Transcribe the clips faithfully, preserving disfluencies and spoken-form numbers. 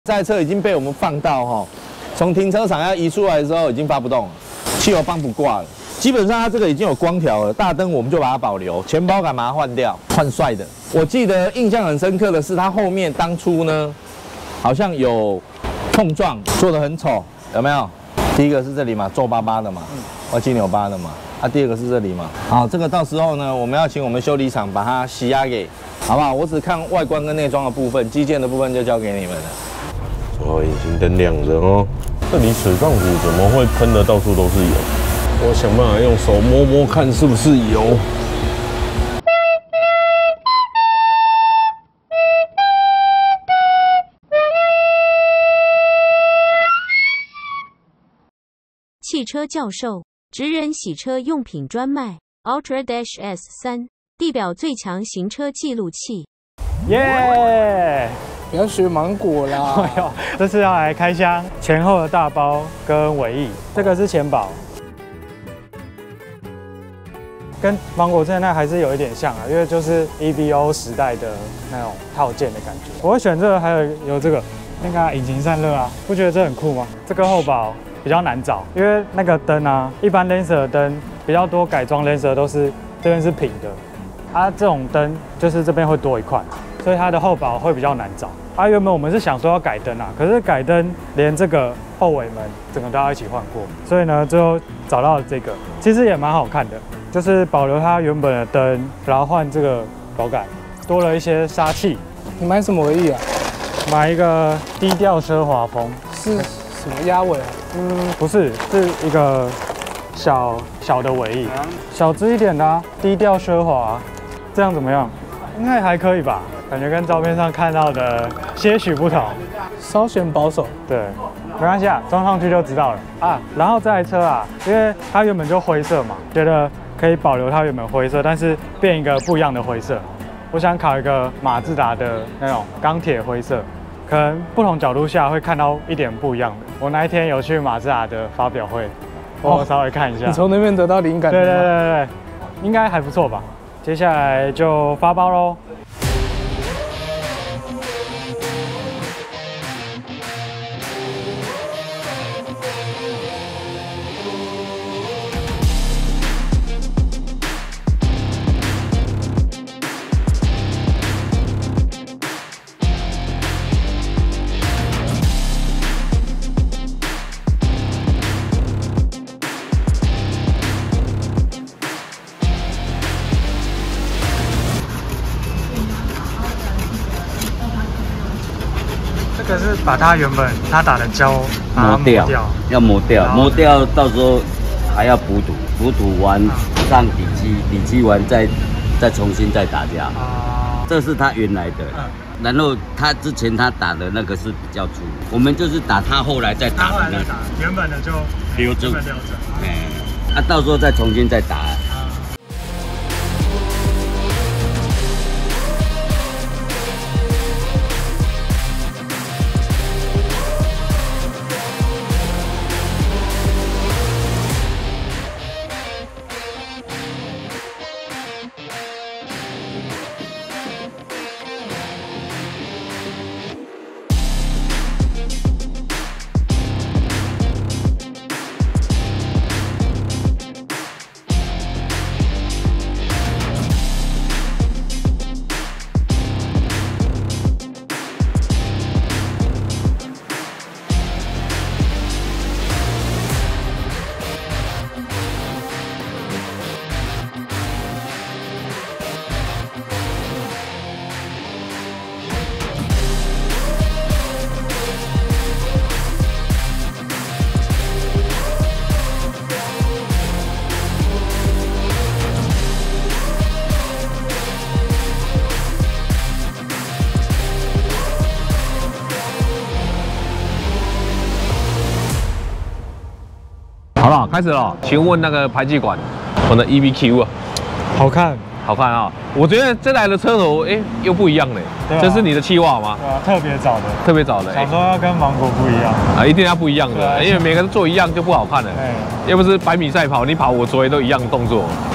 这台车已经被我们放到哈，从停车场要移出来的时候已经发不动了，汽油帮不挂了。基本上它这个已经有光条了，大灯我们就把它保留，前保杆把它换掉，换帅的。我记得印象很深刻的是，它后面当初呢好像有碰撞，做得很丑，有没有？第一个是这里嘛，皱巴巴的嘛，歪七扭八的嘛。啊，第二个是这里嘛。好，这个到时候呢，我们要请我们修理厂把它洗压给，好不好？我只看外观跟内装的部分，机件的部分就交给你们了。 哦，引擎灯亮着哦。这里水泵组怎么会喷的到处都是油？我想办法用手摸摸看是不是油。 汽车教授，职人洗车用品专卖 ，Ultra Dash S 三，地表最强行车记录器。 耶！ 不要学芒果啦！ 哎呦，这次要来开箱前后的大包跟尾翼，这个是前保，跟芒果正那还是有一点像啊，因为就是 E V O 时代的那种套件的感觉。我会选这个，还有有这个那个引擎散热啊，不觉得这很酷吗？这个后保比较难找，因为那个灯啊，一般 Lancer 的灯比较多改装 Lancer 都是这边是平的，它这种灯就是这边会多一块。 所以它的后保会比较难找。啊，原本我们是想说要改灯啊，可是改灯连这个后尾门整个都要一起换过，所以呢，最后找到了这个，其实也蛮好看的，就是保留它原本的灯，然后换这个保杆，多了一些杀气。 你买什么尾翼啊？ 买一个低调奢华风， 是什么鸭尾啊？ 嗯，不是，是一个小小的尾翼，小只一点的啊，低调奢华，这样怎么样？应该还可以吧。 感觉跟照片上看到的些许不同， 稍显保守。 对，没关系啊，装上去就知道了啊。然后这台车啊，因为它原本就灰色嘛，觉得可以保留它原本灰色，但是变一个不一样的灰色。我想考一个马自达的那种钢铁灰色，可能不同角度下会看到一点不一样的。我那一天有去马自达的发表会，我稍微看一下。 你从那边得到灵感？ 对对对对对，应该还不错吧。接下来就发包喽。 这是把它原本它打的胶磨掉，要磨掉，磨掉，到时候还要补土，补土完上底漆，底漆完再再重新再打胶。啊，这是它原来的，然后它之前它打的那个是比较粗，我们就是打它后来再打的那个， 原本的就留着， 留着， 哎，啊，到时候再重新再打。 好了，开始了。请问那个排气管，我的 E V Q 啊， 好看， 好看啊！我觉得这台的车头，哎，又不一样嘞。 对啊， 这是你的气瓦吗？ 对啊，特别早的， 特别早的。 想说要跟芒果不一样啊，一定要不一样的，因为每个人做一样就不好看了。 哎， 要不是百米赛跑，你跑我昨天都一样动作。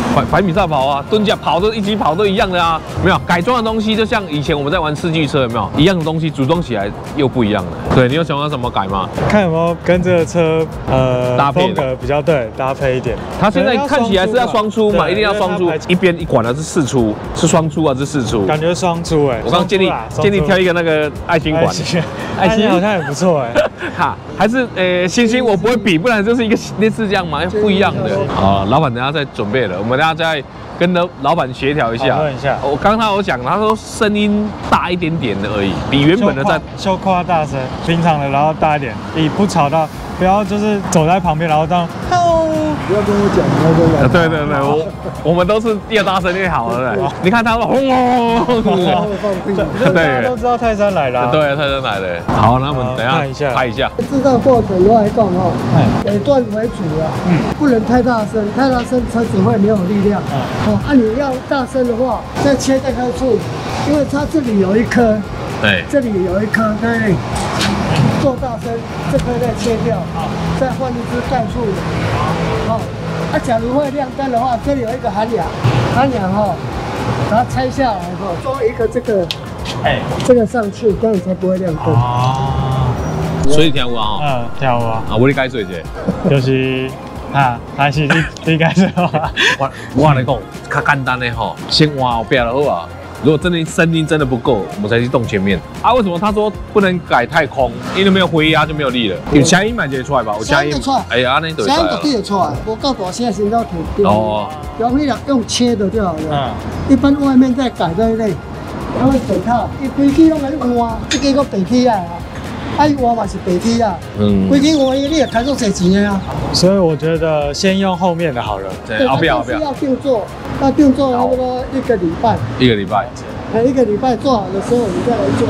百百米赛跑啊，蹲下跑都一起跑都一样的啊，没有改装的东西，就像以前我们在玩四驱车，有没有一样的东西组装起来又不一样了？对，你有想要怎么改吗？ 看有没有跟这个车呃搭配风格比较对搭配一点。 它现在看起来是要双出嘛，一定要双出，一边一管的是四出，是双出啊，是四出？ 感觉双出哎， 我刚建议建议挑一个那个爱心管， 爱心好像也不错哎。 哈，还是呃星星我不会比，不然就是一个类似这样嘛，不一样的。好，老板等下再准备了，我们等下再跟老老板协调一下。 讨论一下。 我刚刚有讲，他说声音大一点点的而已，比原本的在修夸大声，平常的然后大一点，以不吵到，不要就是走在旁边然后这样。 不要跟我讲那个。 对对对，我我们都是越大声越好，对不对？你看他们轰轰轰， 对，大家都知道泰山来了。 对，泰山来了。好，那我们等下看一下， 拍一下。 制造过程我来讲哦，尾段为主啊，嗯，不能太大声，太大声车子会没有力量。哦，啊，你要大声的话，再切再开处理，因为它这里有一颗， 对， 这里有一颗，对。做大声，这颗再切掉，再换一支盖处理。好，啊，假如会亮灯的话，这里有一个涵养，涵养哈，把它拆下来哈，装一个这个，哎，这个上去，这样才不会亮灯。 哦，所以跳舞啊， 嗯，跳舞啊， 啊，我你解说者， 就是啊，还是你你解说啊？ 我我来讲，较简单的吼，先换后边就好啊。如果真的声音真的不够，我们才去动前面啊。为什么他说不能改太空？因为没有回压就没有力了。有声音买得出来吧？有声音出来。哎呀，那就声音就听得出来，无够大声先到停。 哦。 用那个用切的就好了。嗯。一般外面再改对不对？然后整套，伊规矩拢来换，这个个白起啊，啊伊换嘛是白起啊。嗯。规矩换伊你也开足侪钱的啊。 所以我觉得先用后面的好了。 对，后边后边。 要定做。要定做差不多一个礼拜， 一个礼拜， 哎，一个礼拜做好的时候，你再来做。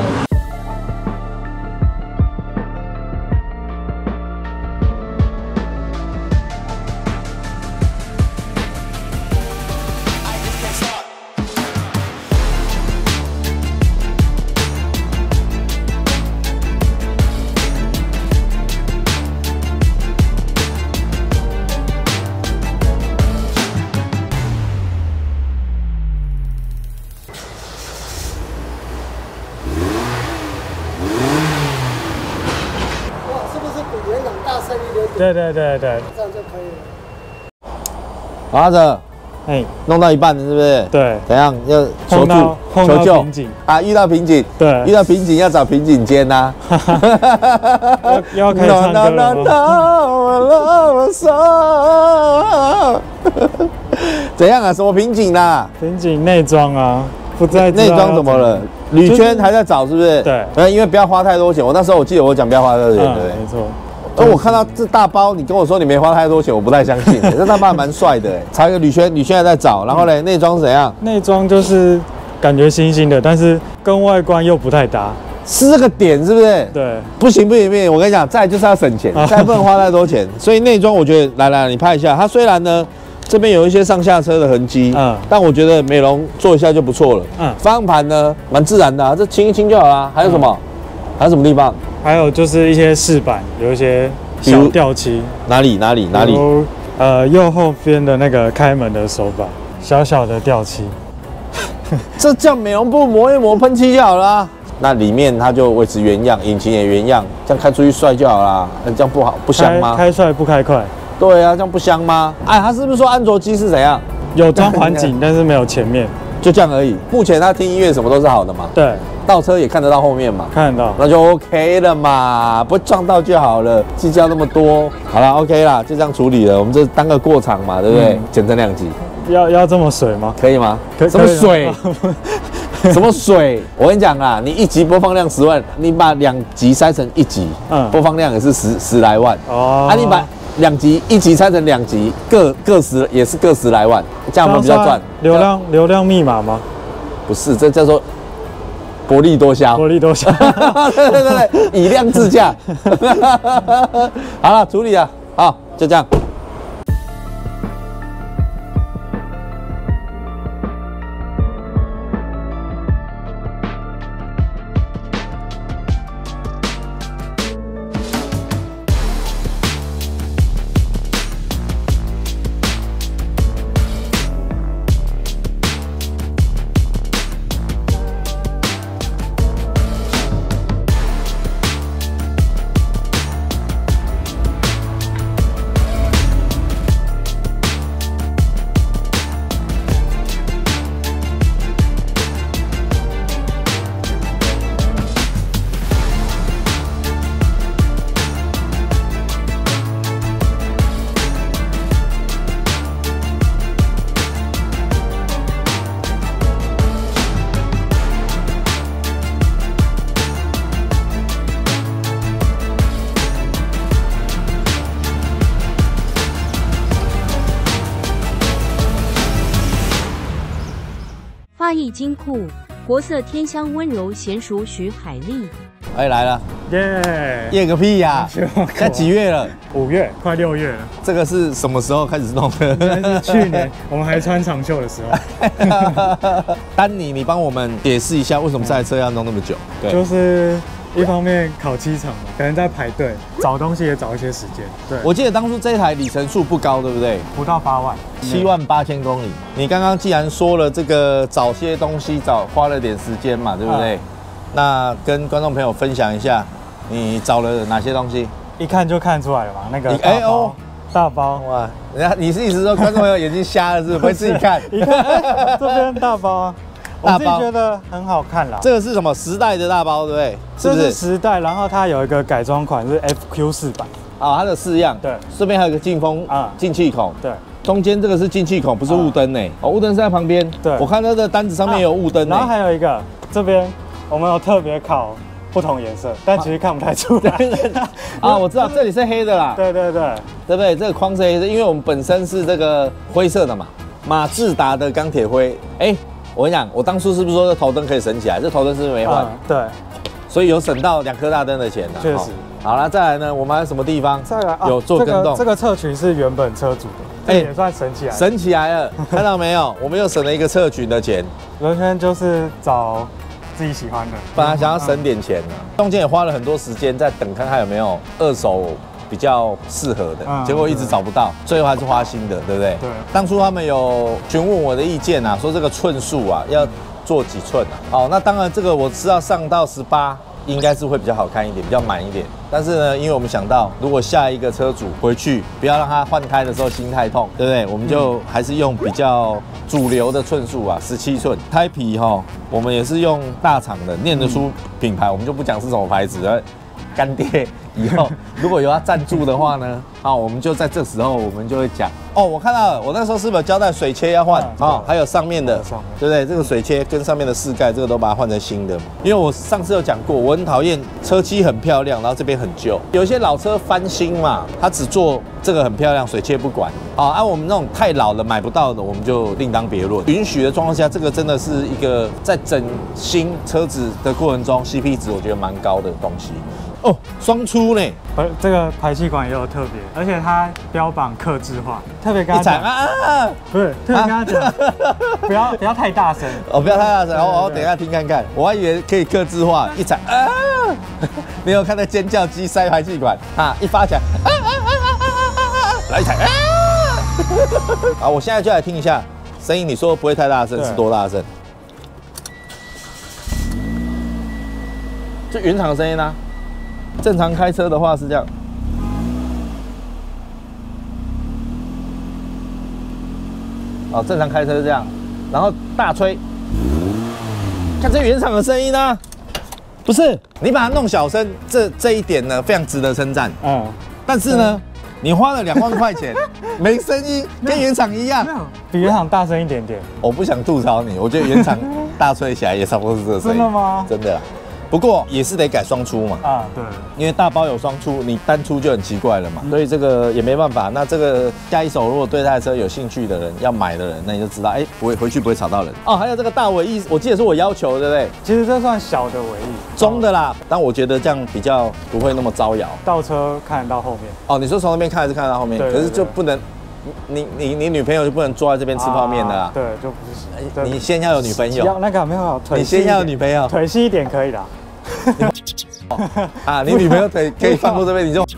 对对对对， 这样就可以了。 阿哲， 哎， 弄到一半了是不是？ 对。 怎样？要求助、求救啊！遇到瓶颈， 对， 遇到瓶颈要找瓶颈间呐。 要要开始唱歌了吗？怎样啊？什么瓶颈啦？ 瓶颈内装啊，不在内装怎么了？铝圈还在找是不是？ 对。 呃，因为不要花太多钱。我那时候我记得我讲不要花太多钱，对不对？ 没错。 而我看到这大包，你跟我说你没花太多钱，我不太相信。这大包还蛮帅的，插一个铝圈，铝圈还在找。然后呢，内装怎样？ 内装就是感觉新新的，但是跟外观又不太搭， 是这个点是不是？ 对， 不行不行不行，我跟你讲，再就是要省钱，再不能花太多钱。所以内装我觉得，来来，你拍一下。它虽然呢这边有一些上下车的痕迹，嗯，但我觉得美容做一下就不错了。嗯，方向盘呢蛮自然的、啊，这清一清就好啦。还有什么？嗯、还有什么地方？ 还有就是一些饰板有一些小掉漆， 哪里哪里哪里？ 呃，右后边的那个开门的手把，小小的掉漆。 这叫美容部磨一磨喷漆就好啦。那里面它就维持原样，引擎也原样，这样开出去帅就好啦。那这样不好不香吗？ 开, 开帅不开快。 对啊，这样不香吗？哎，他是不是说安卓机是怎样？ 有装环景，但是没有前面， 就这样而已。目前他听音乐什么都是好的嘛。 对。 倒车也看得到后面嘛， 看得到， 那就 OK 了嘛，不撞到就好了，计较那么多，好了 OK 啦，就这样处理了，我们这当个过场嘛，对不对？嗯、剪成两集， 要要这么水吗？ 可以吗？可什么水？什么水？我跟你讲啦，你一集播放量十万，你把两集拆成一集，嗯，播放量也是十十来万哦，啊，你把两集一集拆成两集，各各十也是各十来万，这样我们比较赚。 流量流量密码吗？ 不是，这叫做。薄利多销， 薄利多销， 对对对对，以量制价。好了，处理了，好，就这样。 花艺金库，国色天香，温柔娴熟，徐海丽。 哎，来了， 耶！ 验个屁呀！现在几月了？ 五月，快六月了。 这个是什么时候开始弄的？ 应该是去年我们还穿长袖的时候。 丹尼，你帮我们解释一下，为什么这台车要弄那么久？对， 就是一方面烤漆厂嘛，可能在排队找东西也找一些时间。对， 我记得当初这台里程数不高，对不对？ 不到八万， 七万八千公里。你刚刚既然说了这个找些东西找花了点时间嘛，对不对？嗯、那跟观众朋友分享一下，你找了哪些东西？ 一看就看出来了嘛，那个哎哦，大包哇！人家你是意思说观众朋友眼睛瞎了是不是？不会自己看？ 一看、哎、这边大包啊。我自己觉得很好看啦。 这个是什么时代的大包，对不对？ 这是时代，然后它有一个改装款是 F Q 四版啊，它的四样。 对， 这边还有个进风啊，进气孔。 对， 中间这个是进气孔，不是雾灯呢。哦，雾灯是在旁边。 对， 我看它的单子上面有雾灯。 然后还有一个这边我们有特别烤不同颜色，但其实看不太出来。 啊，我知道这里是黑的啦。 对对对， 对不对？这个框是黑的，因为我们本身是这个灰色的嘛，马自达的钢铁灰。哎。我跟你讲，我当初是不是说这头灯可以省起来？这头灯是不是没换、嗯？ 对， 所以有省到两颗大灯的钱了。 确实。 好了，再来呢，我们还有什么地方？ 再来、啊、 有做跟动。 这个、这个侧裙是原本车主的，哎、欸，也算省起来了。 省起来了，看到没有？我们又省了一个侧裙的钱。 轮圈就是找自己喜欢的， 本来想要省点钱呢、啊，中间也花了很多时间在等，看看有没有二手。比较适合的，嗯、结果一直找不到，最后还是花新的，对不对？ 对。 当初他们有询问我的意见啊，说这个寸数啊要做几寸啊？哦，那当然这个我知道上到十八应该是会比较好看一点，比较满一点。但是呢，因为我们想到如果下一个车主回去不要让他换胎的时候心太痛，对不对？我们就还是用比较主流的寸数啊，十七寸。胎皮哈、哦，我们也是用大厂的，念得出品牌，我们就不讲是什么牌子了。干爹以后如果有要赞助的话呢，啊，我们就在这时候我们就会讲哦，我看到了，我那时候是不是交代水切要换啊？还有上面的，对不对？这个水切跟上面的饰盖，这个都把它换成新的。因为我上次有讲过，我很讨厌车漆很漂亮，然后这边很旧。有一些老车翻新嘛，它只做这个很漂亮，水切不管。啊，按我们那种太老了买不到的，我们就另当别论。允许的状况下，这个真的是一个在整新车子的过程中 C P 值我觉得蛮高的东西。哦，双出呢， 而这个排气管也有特别，而且它标榜客制化，特别跟他讲啊啊，不是特别跟他讲，啊、不要不要太大声哦，不要太大声，我我等一下听看看，我还以为可以客制化，一踩啊，你有看到尖叫机塞排气管啊，一发起来啊啊啊啊啊啊，来一踩啊，好，我现在就来听一下声音，你说不会太大声是多大声？就原厂的声音啊。正常开车的话是这样，哦，正常开车是这样，然后大吹，看这原厂的声音呢、啊，不是你把它弄小声，这这一点呢非常值得称赞，嗯，但是呢，你花了两万块钱，没声音，跟原厂一样， 比原厂大声一点点。 我不想吐槽你，我觉得原厂大吹起来也差不多是这个声音， 真的吗？ 真的啦。不过也是得改双出嘛，啊对，因为大包有双出，你单出就很奇怪了嘛，嗯、所以这个也没办法。那这个下一手如果对这台车有兴趣的人，要买的人，那你就知道，哎，不会回去不会吵到人哦。还有这个大尾翼，我记得是我要求，对不对？ 其实这算小的尾翼， 中的啦。但我觉得这样比较不会那么招摇。 倒车看得到后面。 哦，你说从那边看还是看得到后面？对对对，可是就不能。你你你女朋友就不能坐在这边吃泡面的啦、啊？ 对，就不是。 你先要有女朋友。 要那个没有腿。 你先要有女朋友， 腿细一点可以啦。 啊，你女朋友腿可以放过这边，你就。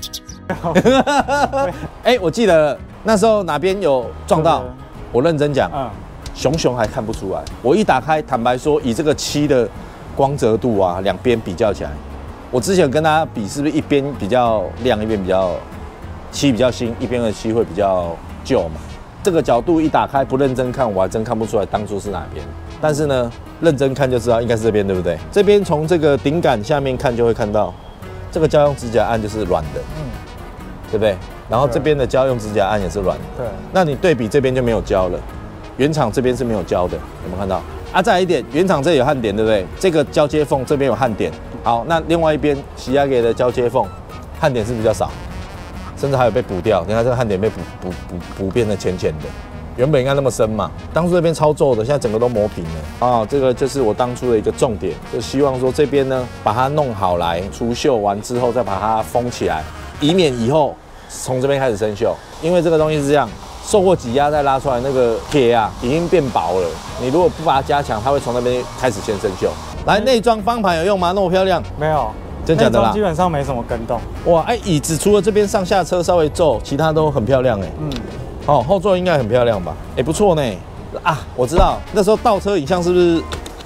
哎、欸，我记得那时候哪边有撞到，我认真讲，嗯，熊熊还看不出来。我一打开，坦白说，以这个漆的光泽度啊，两边比较起来，我之前跟大家比，是不是一边比较亮，一边比较漆比较新，一边的漆会比较旧嘛？这个角度一打开，不认真看，我还真看不出来当初是哪边。但是呢，认真看就知道应该是这边，对不对？这边从这个顶杆下面看就会看到，这个胶用指甲按就是软的，嗯，对不对？然后这边的胶用指甲按也是软的，对。那你对比这边就没有胶了，原厂这边是没有胶的，有没有看到？啊，再来一点，原厂这里有焊点，对不对？这个交接缝这边有焊点，好，那另外一边洗压给的交接缝，焊点是比较少，甚至还有被补掉。你看这个焊点被补补补补变得浅浅的。 原本应该那么深嘛。当初这边超皱的，现在整个都磨平了啊。这个就是我当初的一个重点，就希望说这边呢把它弄好来，除锈完之后再把它封起来，以免以后从这边开始生锈。因为这个东西是这样。 受过挤压再拉出来，那个铁啊已经变薄了。你如果不把它加强，它会从那边开始先生锈。来，内装方盘有用吗？那么漂亮？ 没有， 真假的啦？ 基本上没什么跟动。 哇，哎，椅子除了这边上下车稍微皱，其他都很漂亮哎。嗯，哦，后座应该很漂亮吧？哎，不错呢。啊，我知道，那时候倒车影像是不是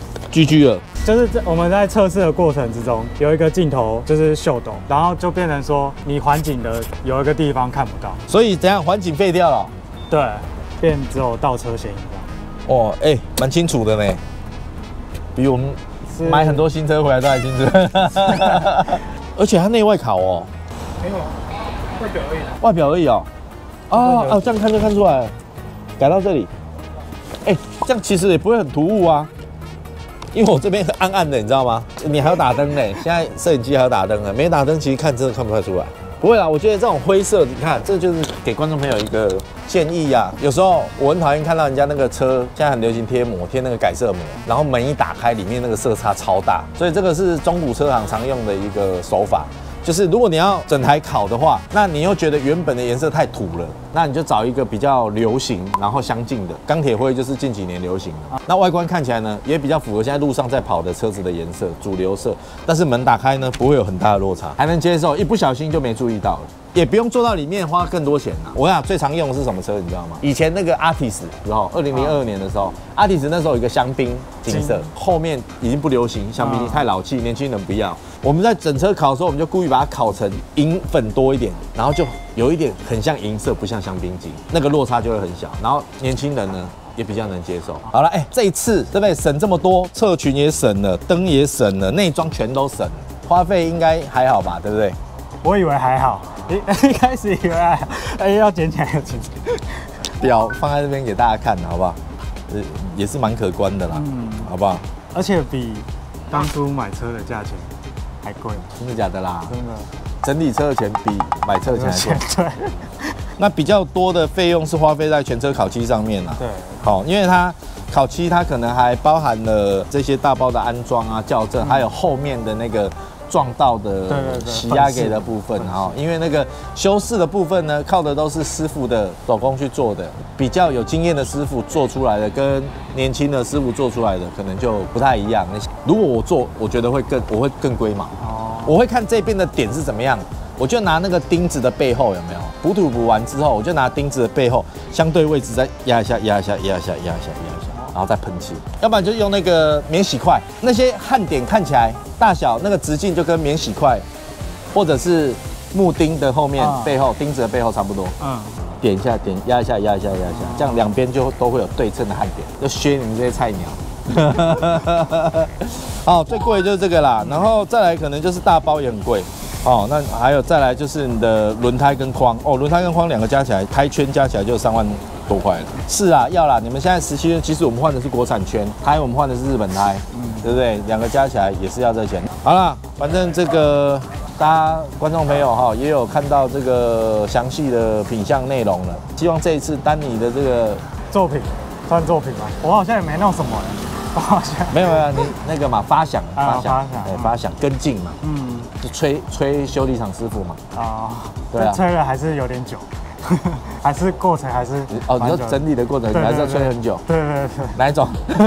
G G 了？ 就是在我们在测试的过程之中，有一个镜头就是秀抖，然后就变成说你环景的有一个地方看不到， 所以怎样环景废掉了？ 对，变只有倒车显影这样。 哦，哎，蛮清楚的呢，比我们买很多新车回来都还清楚。而且它内外烤哦， 没有，外表而已。 外表而已哦。哦哦，这样看就看出来了，改到这里，哎，这样其实也不会很突兀啊。 因为我这边暗暗的，你知道吗？你还要打灯嘞，现在摄影机还要打灯呢，没打灯其实看真的看不太出来。不会啦，我觉得这种灰色，你看，这就是给观众朋友一个建议呀、啊。有时候我很讨厌看到人家那个车，现在很流行贴膜，贴那个改色膜，然后门一打开，里面那个色差超大，所以这个是中古车行常用的一个手法。 就是如果你要整台烤的话，那你又觉得原本的颜色太土了，那你就找一个比较流行，然后相近的钢铁灰，就是近几年流行的。那外观看起来呢，也比较符合现在路上在跑的车子的颜色，主流色。但是门打开呢，不会有很大的落差，还能接受。一不小心就没注意到了，也不用坐到里面花更多钱啊。我想最常用的是什么车，你知道吗？以前那个 Artis， 然后二零零二年的时候 ，Artis 那时候有一个香槟金色，后面已经不流行香槟，太老气，年轻人不要。 我们在整车烤的时候，我们就故意把它烤成银粉多一点，然后就有一点很像银色，不像香槟金，那个落差就会很小。然后年轻人呢也比较能接受。好了，哎、欸，这一次对不对？省这么多，侧裙也省了，灯也省了，内装全都省了，花费应该还好吧？对不对？ 我以为还好，一一开始以为还好，哎，要捡起来要捡起来。 表放在这边给大家看，好不好？呃，也是蛮可观的啦，嗯，好不好？ 而且比当初买车的价钱。 还贵， 真的假的啦？ 真的， 整理车的钱比买车的钱还贵。 对， 那比较多的费用是花费在全车烤漆上面啦。 对， 好，因为它烤漆它可能还包含了这些大包的安装啊、校正，嗯、还有后面的那个撞到的洗压给的部分哈。因为那个修饰的部分呢，靠的都是师傅的手工去做的，比较有经验的师傅做出来的，跟年轻的师傅做出来的可能就不太一样。如果我做，我觉得会更我会更龟毛。哦，我会看这边的点是怎么样。 我就拿那个钉子的背后有没有补土补完之后，我就拿钉子的背后相对位置再压一下、压一下、压一下、压一下、压一下，然后再喷漆。要不然就用那个免洗块，那些焊点看起来大小那个直径就跟免洗块或者是木钉的后面、背后钉子的背后差不多。嗯，点一下、点压一下、压一下、压一下，这样两边就都会有对称的焊点，就削你们这些菜鸟。好，最贵的就是这个啦，然后再来可能就是大包也很贵。 哦，那还有再来就是你的轮胎跟框哦，轮胎跟框两个加起来，胎圈加起来就三万多块了。是啊，要啦，你们现在十七圈，其实我们换的是国产圈，胎我们换的是日本胎，嗯，对不对？两个加起来也是要这钱。好啦，反正这个大家观众朋友哈也有看到这个详细的品项内容了，希望这一次丹尼的这个作品算作品吗？我好像也没弄什么，我好像没有没有，你那个嘛发响发响哎发响跟进嘛，嗯。 就吹吹修理厂师傅嘛，啊，对啊， 吹了还是有点久，还是过程还是哦，你说整理的过程你还是要吹很久， 对对对， 哪一种？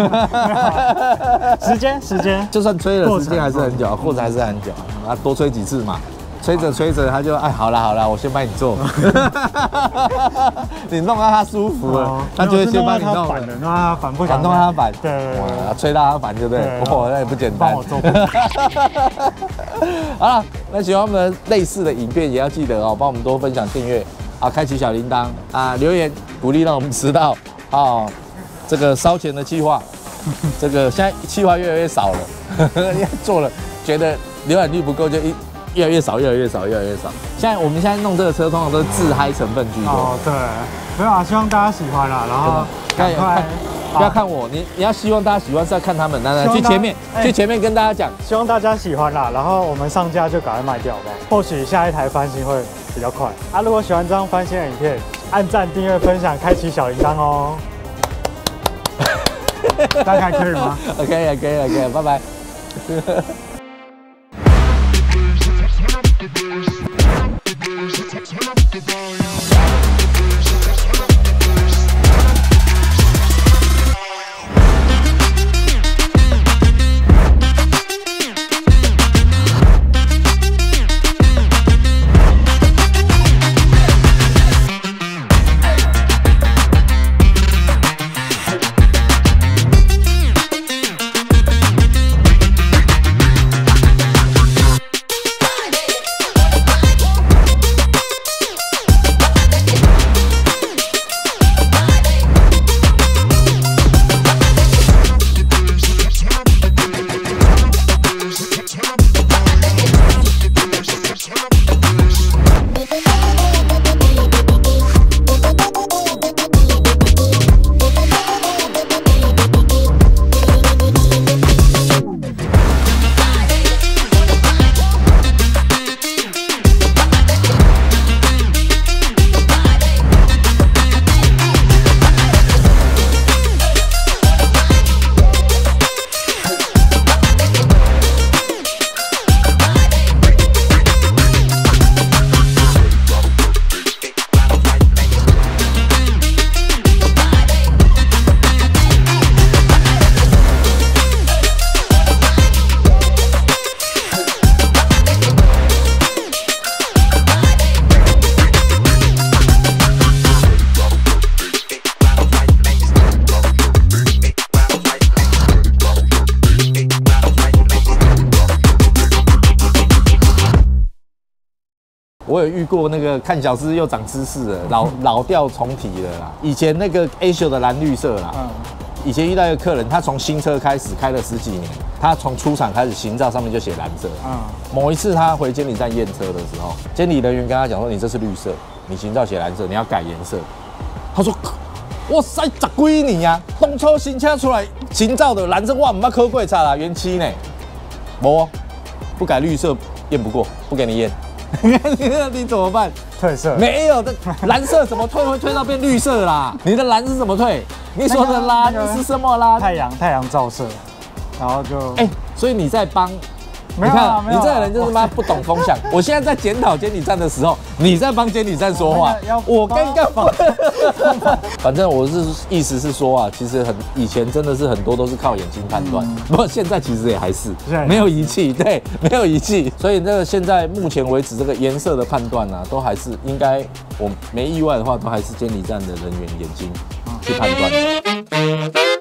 时间时间， 就算吹了时间还是很久，过程还是很久，啊，多吹几次嘛。 吹着吹着，他就哎，好啦好啦，我先帮你做，你弄到他舒服了，他就会先帮你弄了， 弄他烦不想弄他烦， 对对对， 吹到他烦，对不对？哇，那也不简单。帮我做。好了，那喜欢我们类似的影片，也要记得哦，帮我们多分享、订阅啊，开启小铃铛啊，留言鼓励，让我们知道啊，这个烧钱的计划，这个现在计划越来越少了，因为做了觉得浏览率不够，就一。 越来越少，越来越少，越来越少。现在我们现在弄这个车，通常都是自嗨成分居多。 哦，对，没有啊，希望大家喜欢啦。然后赶快， 不要看我，你你要希望大家喜欢是要看他们，来来去前面，去前面跟大家讲， 希望大家喜欢啦。然后我们上架就赶快卖掉吧，或许下一台翻新会比较快啊。如果喜欢这样翻新的影片， 按赞、订阅、分享、开启小铃铛哦。大概可以吗 ？OK 了，可以了，可以了，拜拜。我有遇过那个看小资又长知识的老老调重提了啦。以前那个 A 九的蓝绿色啦，嗯，以前遇到一个客人，他从新车开始开了十几年，他从出厂开始行照上面就写蓝色，嗯，某一次他回监理站验车的时候，监理人员跟他讲说，你这是绿色，你行照写蓝色，你要改颜色。他说，哇塞，十几年呀，当初新车出来行照的蓝色，我唔捌考过差啦，原漆呢，无，不改绿色验不过，不给你验。你怎么办？ 褪色？ 没有的，蓝色怎么退会退到变绿色啦？你的蓝是怎么退？你说的蓝是什么蓝？ 太阳太阳照射，然后就哎，所以你在帮。 你看， 你这个人就是妈不懂风向。我现在在检讨监理站的时候，你在帮监理站说话，我刚刚不。反正我是意思是说啊，其实很以前真的是很多都是靠眼睛判断，不过现在其实也还是没有仪器，对，没有仪器，所以这个现在目前为止这个颜色的判断呢，都还是应该我没意外的话，都还是监理站的人员眼睛去判断的。